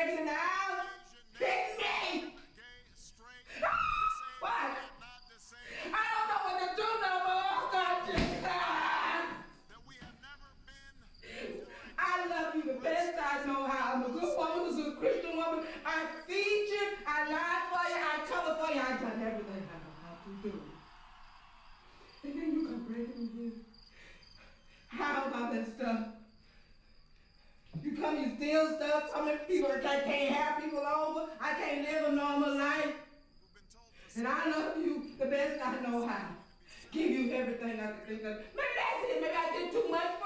breaking in the house. Pick me. What? I don't know what to do no more. God, Jesus. I love you the best I know how. I'm a good woman, I'm a Christian woman. I feed you, I lie for you, I cover for you. I've done everything I know how to do. And then you come breaking me here. How about that stuff? You come, you steal stuff, tell me people that I can't have people over, I can't live a normal life. And I love you the best I know how. Give you everything I can think of. Maybe that's it, maybe I did too much.